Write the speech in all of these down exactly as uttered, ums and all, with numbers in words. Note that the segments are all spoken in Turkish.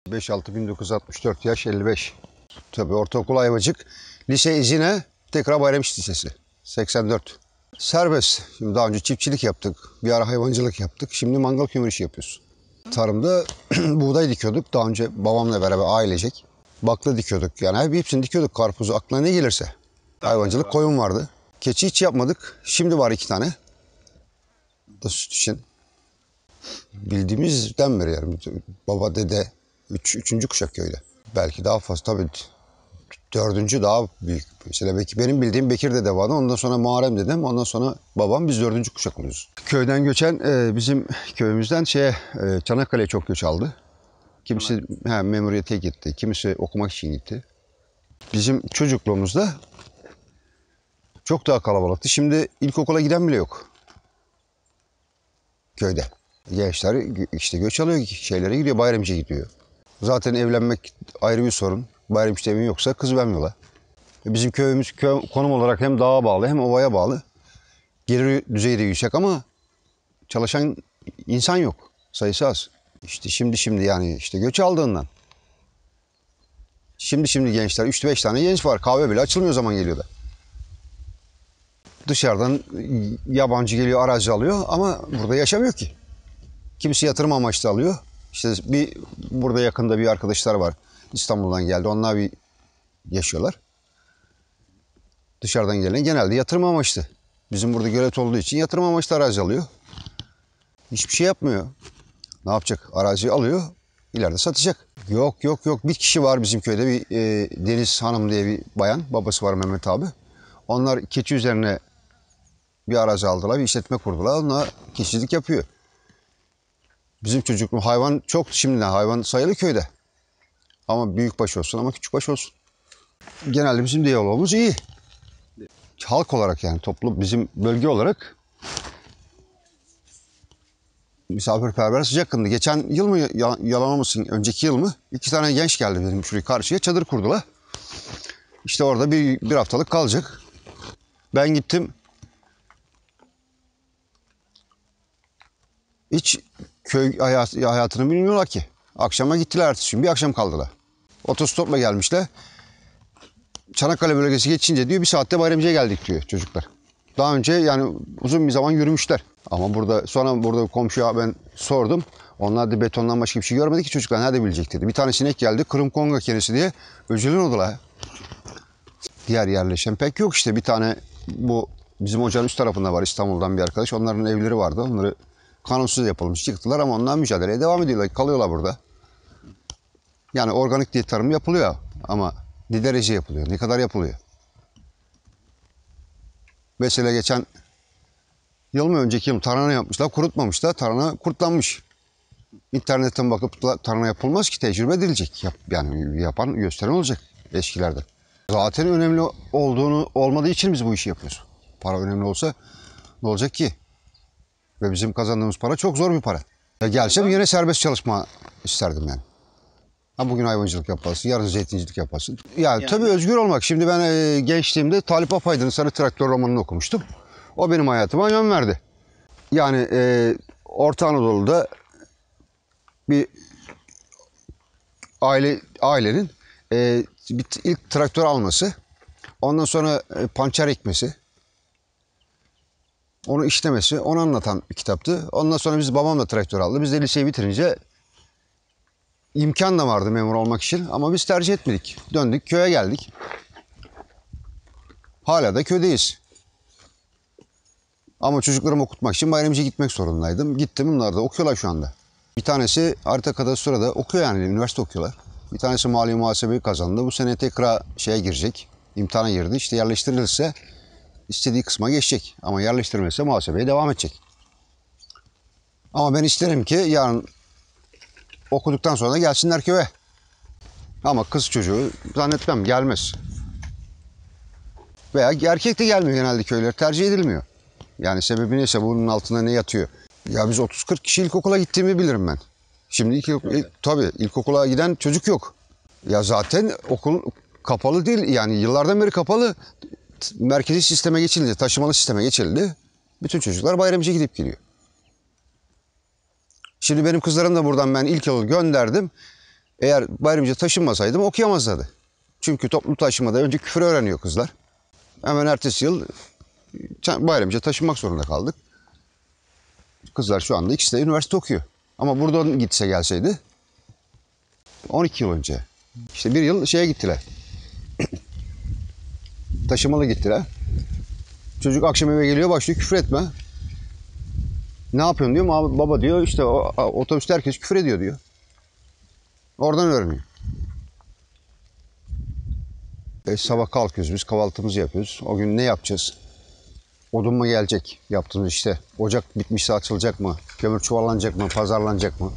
beş altı bin dokuz yüz altmış dört yaş elli beş. Tabii ortaokul Ayvacık. Lise İzine, tekrar Bayramişt Lisesi. seksen dört. Serbest. Şimdi daha önce çiftçilik yaptık. Bir ara hayvancılık yaptık. Şimdi mangal kömür işi yapıyoruz. Tarımda buğday dikiyorduk. Daha önce babamla beraber ailecek. Bakla dikiyorduk. Yani hepsini dikiyorduk. Karpuzu aklına ne gelirse. Hayvancılık, koyun vardı. Keçi hiç yapmadık. Şimdi var iki tane. Da süt için. Bildiğimizden beri yani. Baba, dede, üç, üçüncü kuşak köyde. Belki daha fazla tabii. Dördüncü daha büyük. Mesela benim bildiğim Bekir dede vardı. Ondan sonra Muharrem dedem. Ondan sonra babam. Biz dördüncü kuşak oluyoruz. Köyden göçen e, bizim köyümüzden şeye e, Çanakkale'ye çok göç aldı. Kimisi he, memuriyete gitti. Kimisi okumak için gitti. Bizim çocukluğumuzda çok daha kalabalıktı. Şimdi ilkokula giden bile yok. Köyde. Gençler işte göç alıyor, şeylere gidiyor, Bayramcı'ya gidiyor. Zaten evlenmek ayrı bir sorun. Bayramcı'da evin yoksa kız vermiyorlar. Bizim köyümüz köy, konum olarak hem dağa bağlı hem ovaya bağlı. Gelir düzeyi de yüksek ama çalışan insan yok. Sayısı az. İşte şimdi şimdi yani işte göç aldığından. Şimdi şimdi gençler üç beş tane genç var. Kahve bile açılmıyor zaman geliyor da. Dışarıdan yabancı geliyor, arazi alıyor ama burada yaşamıyor ki. Kimisi yatırım amaçlı alıyor. İşte bir burada yakında bir arkadaşlar var. İstanbul'dan geldi. Onlar bir yaşıyorlar. Dışarıdan gelen genelde yatırım amaçlı. Bizim burada gölet olduğu için yatırım amaçlı arazi alıyor. Hiçbir şey yapmıyor. Ne yapacak? Araziyi alıyor, ileride satacak. Yok yok yok. Bir kişi var bizim köyde, bir e, Deniz Hanım diye bir bayan. Babası var Mehmet abi. Onlar keçi üzerine bir arazi aldılar, bir işletme kurdular. Onlar keçilik yapıyor. Bizim çocukluğum hayvan çok, şimdiden hayvan sayılı köyde. Ama büyükbaş olsun ama küçükbaş olsun. Genelde bizim diyalogumuz iyi. Halk olarak yani toplu bizim bölge olarak misafirperver, sıcakkanlı. Geçen yıl mı yalan olmasın, önceki yıl mı iki tane genç geldi benim şuraya karşıya, çadır kurdular. İşte orada bir, bir haftalık kalacak. Ben gittim. Hiç köy hayat, hayatını bilmiyorlar ki. Akşama gittiler, ertesi gün bir akşam kaldılar. Otostopla gelmişler. Çanakkale bölgesi geçince diyor bir saatte Bayramcı'ya geldik diyor çocuklar. Daha önce yani uzun bir zaman yürümüşler. Ama burada sonra burada komşuya ben sordum. Onlar da betondan başka bir şey görmedi ki, çocuklar nerede bilecek dedi. Bir tane sinek geldi, Kırım Konga kenesi diye öcülün oldular. Diğer yerleşen pek yok işte. Bir tane bu bizim ocağın üst tarafında var, İstanbul'dan bir arkadaş. Onların evleri vardı. Onları kanunsuz yapılmış çıktılar ama ondan mücadeleye devam ediyorlar. Kalıyorlar burada. Yani organik diye tarım yapılıyor ama ne derece yapılıyor, ne kadar yapılıyor? Mesela geçen yıl mı önceki yıl tarhana yapmışlar, kurutmamışlar. Tarhana kurtlanmış. İnternetten bakıp tarhana yapılmaz ki, tecrübe edilecek. Yap, yani yapan, gösteren olacak eskilerde. Zaten önemli olduğunu olmadığı için biz bu işi yapıyoruz. Para önemli olsa ne olacak ki? Ve bizim kazandığımız para çok zor bir para. Ya gelsem yine serbest çalışma isterdim yani. Ha bugün hayvancılık yaparsın, yarın zeytincilik yaparsın. Yani, yani tabii özgür olmak. Şimdi ben e, gençliğimde Talip Apaydın'ın Sarı Traktör romanını okumuştum. O benim hayatıma yön verdi. Yani e, Orta Anadolu'da bir aile ailenin e, bir, ilk traktör alması, ondan sonra e, pançer ekmesi, onu işlemesi, onu anlatan bir kitaptı. Ondan sonra biz babamla traktör aldı. Biz de liseyi bitirince imkan da vardı memur olmak için ama biz tercih etmedik. Döndük, köye geldik. Hala da köydeyiz. Ama çocuklarımı okutmak için Bayramcı'ya gitmek zorundaydım. Gittim, bunlar da okuyorlar şu anda. Bir tanesi harita kadastrada okuyor, yani üniversite okuyorlar. Bir tanesi mali muhasebeyi kazandı. Bu sene tekrar şeye girecek, imtihana girdi. İşte yerleştirilirse istediği kısma geçecek. Ama yerleştirilmezse muhasebeye devam edecek. Ama ben isterim ki yarın okuduktan sonra da gelsinler köye. Ama kız çocuğu zannetmem gelmez. Veya erkek de gelmiyor genelde, köyler tercih edilmiyor. Yani sebebi neyse, bunun altında ne yatıyor? Ya biz otuz kırk kişi ilkokula gittiğimi bilirim ben. Şimdi ilk, ilk, tabii ilkokula giden çocuk yok. Ya zaten okul kapalı değil, yani yıllardan beri kapalı. Merkezi sisteme geçildi, taşımalı sisteme geçildi. Bütün çocuklar Bayramcı'ya gidip geliyor. Şimdi benim kızlarım da buradan ben ilk yıl gönderdim. Eğer Bayramcı'ya taşınmasaydım okuyamazlardı. Çünkü toplu taşımada önce küfür öğreniyor kızlar. Hemen ertesi yıl Bayramcı'ya taşınmak zorunda kaldık. Kızlar şu anda ikisi de üniversite okuyor. Ama buradan gitse gelseydi on iki yıl önce. İşte bir yıl şeye gittiler. Taşımalı gittiler. Çocuk akşam eve geliyor başlıyor küfür etme. Ne yapıyorsun diyor. Baba diyor işte otobüste herkes küfür ediyor diyor. Oradan öğreniyor. E, sabah kalkıyoruz biz kahvaltımızı yapıyoruz. O gün ne yapacağız? Odun mu gelecek yaptığımız işte. Ocak bitmişse açılacak mı? Kömür çuvallanacak mı? Pazarlanacak mı?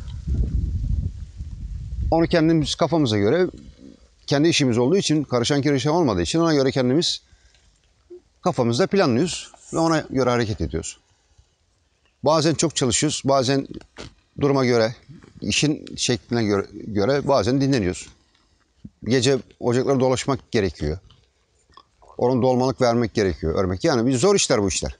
Onu kendimiz kafamıza göre kendi işimiz olduğu için karışan kirişan olmadığı için ona göre kendimiz kafamızda planlıyoruz ve ona göre hareket ediyoruz. Bazen çok çalışıyoruz, bazen duruma göre, işin şekline göre, göre bazen dinleniyoruz. Gece ocaklara dolaşmak gerekiyor. Onun dolmalık vermek gerekiyor, örmek. Yani bir zor işler bu işler.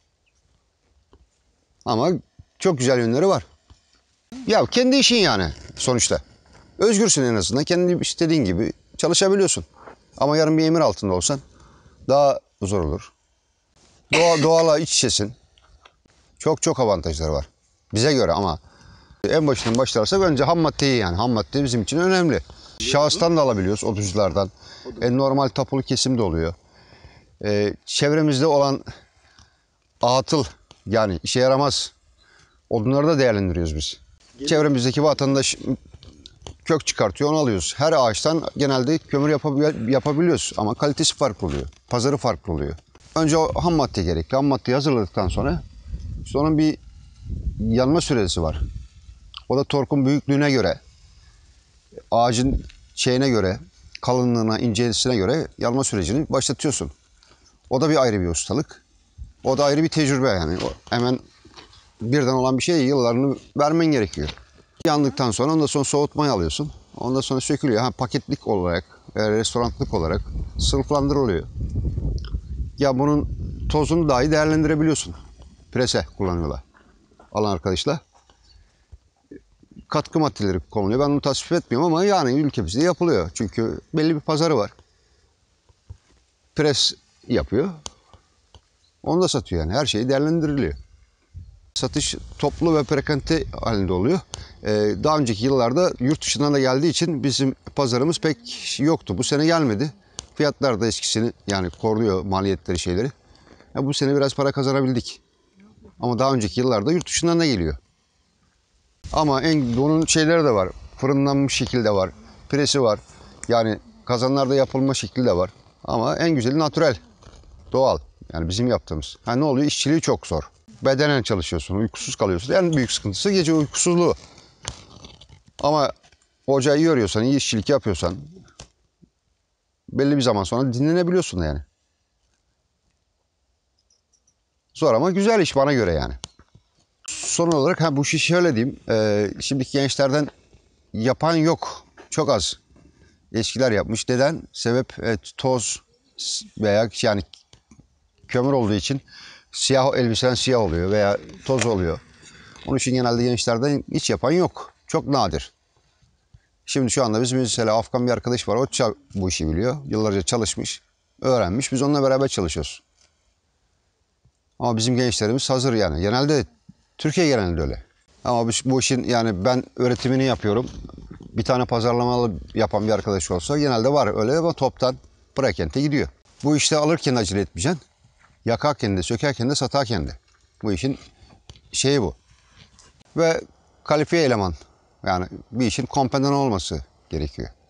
Ama çok güzel yönleri var. Ya kendi işin yani sonuçta. Özgürsün en azından. Kendi istediğin gibi çalışabiliyorsun. Ama yarın bir emir altında olsan daha zor olur. Doğa, doğala iç içesin. Çok çok avantajları var. Bize göre ama en başından başlarsak önce ham maddeyi yani. Ham madde bizim için önemli. Şahıstan da alabiliyoruz, odunculardan. En normal tapulu kesim de oluyor. Ee, çevremizde olan atıl yani işe yaramaz odunları da değerlendiriyoruz biz. Çevremizdeki vatandaş kök çıkartıyor, onu alıyoruz. Her ağaçtan genelde kömür yapabiliyoruz ama kalitesi farklı oluyor. Pazarı farklı oluyor. Önce o ham madde gerekli. Ham maddeyi hazırladıktan sonra sonra bir yanma süresi var. O da torkun büyüklüğüne göre, ağacın şeyine göre, kalınlığına, incelisine göre yanma sürecini başlatıyorsun. O da bir ayrı bir ustalık. O da ayrı bir tecrübe yani. O hemen birden olan bir şey yıllarını vermen gerekiyor. Yandıktan sonra ondan sonra soğutmayı alıyorsun. Ondan sonra sökülüyor. Ha, paketlik olarak, restoranlık olarak sınıflandırılıyor. Ya bunun tozunu dahi değerlendirebiliyorsun. Prese kullanıyorlar. Alan arkadaşlar. Katkı maddeleri konuluyor. Ben onu tasvip etmiyorum ama yani ülkemizde yapılıyor. Çünkü belli bir pazarı var. Pres yapıyor. Onu da satıyor yani. Her şey değerlendiriliyor. Satış toplu ve perakende halinde oluyor. Ee, daha önceki yıllarda yurt dışından da geldiği için bizim pazarımız pek yoktu. Bu sene gelmedi. Fiyatlar da eskisini yani koruyor maliyetleri şeyleri. Ya bu sene biraz para kazanabildik. Ama daha önceki yıllarda yurt dışından da geliyor. Ama en bunun şeyleri de var. Fırınlanmış şekilde var. Presi var. Yani kazanlarda yapılma şekli de var. Ama en güzeli natürel. Doğal. Yani bizim yaptığımız. Ha ne oluyor? İşçiliği çok zor. Bedenen çalışıyorsun, uykusuz kalıyorsun. En büyük sıkıntısı gece uykusuzluğu. Ama ocağı iyi örüyorsan, iyi işçilik yapıyorsan belli bir zaman sonra dinlenebiliyorsun yani. Zor ama güzel iş bana göre yani. Son olarak ha bu işi şöyle diyeyim. E, şimdiki gençlerden yapan yok. Çok az. Eskiler yapmış. Neden? Sebep evet, toz veya yani kömür olduğu için siyah elbisen siyah oluyor veya toz oluyor. Onun için genelde gençlerden hiç yapan yok. Çok nadir. Şimdi şu anda bizim mesela Afgan bir arkadaş var. O bu işi biliyor. Yıllarca çalışmış, öğrenmiş. Biz onunla beraber çalışıyoruz. Ama bizim gençlerimiz hazır yani. Genelde Türkiye genelinde öyle. Ama bu işin yani ben öğretimini yapıyorum. Bir tane pazarlamalı yapan bir arkadaş olsa genelde var öyle ama toptan bırakente gidiyor. Bu işte alırken acele etmeyeceksin. Yakarken de, sökerken de, satarken de. Bu işin şeyi bu. Ve kalifiye eleman. Yani bir işin kompedan olması gerekiyor.